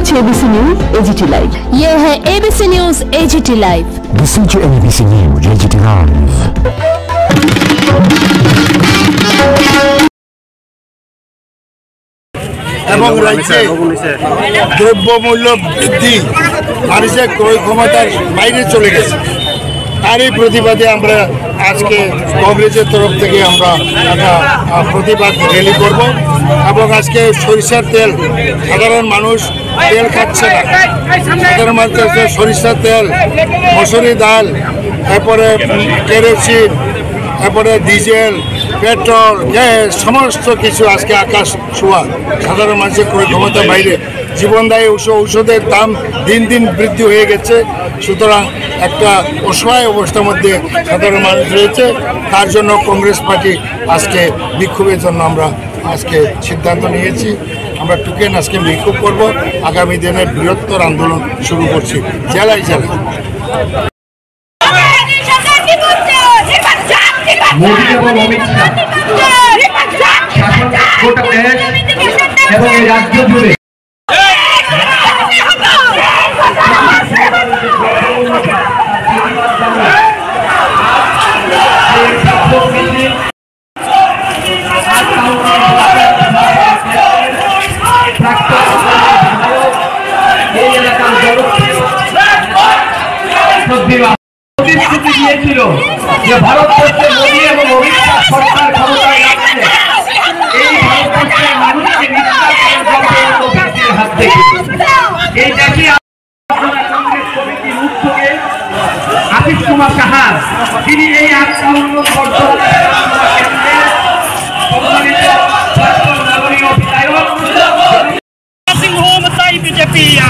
रहे हैं ABC news AGT live. ये है ABC news AGT live. Listen to ABC News AGT Live। এবং রাজ্যে দ্রব্যমূল্য বৃদ্ধি মানুষের ক্রয় ক্ষমতার বাইরে চলে গেছে, তারই প্রতিবাদে আমরা আজকে কংগ্রেসের তরফ থেকে আমরা একটা প্রতিবাদ র্যালি করব। এবং আজকে সরিষার তেল সাধারণ মানুষ তেল খাচ্ছে না, সাধারণ মানুষ সরিষার তেল, মসুরি ডাল, তারপরে কেরোসিন, তারপরে ডিজেল, পেট্রোল, গ্যাস সমস্ত কিছু আজকে আকাশ ছোঁয়া। সাধারণ মানুষের ক্রয় ক্ষমতার বাইরে, জীবনদায়ী ঔষধের দাম দিন দিন বৃদ্ধি হয়ে গেছে। সুতরাং একটা অসহায় অবস্থার মধ্যে সাধারণ মানুষ রয়েছে। তার জন্য কংগ্রেস পার্টি আজকে বিক্ষোভের জন্য আমরা আজকে সিদ্ধান্ত নিয়েছি। আমরা টুকেন আজকে বিক্ষোভ করব, আগামী দিনে বৃহত্তর আন্দোলন শুরু করছি জেলায় জেলায়। মোদী এবং অমিত শাহ শাসন গোটা দেশ এবং এই রাজ্য জুড়ে প্রতিশ্রুতি দিয়েছিল যে ভারতবর্ষে মোদী এবং অমিত শাহ সরকার ক্ষমতায় আসছে, এই ভারতবর্ষের মানুষকে নির্যাতনের হাত থেকে এই দেখি কংগ্রেস কমিটির উদ্যোগে আশিস কুমার সাহা, তিনি এই 58 কেন্দ্রের সম্মানিত নাগরিক বিধায়ক। BJP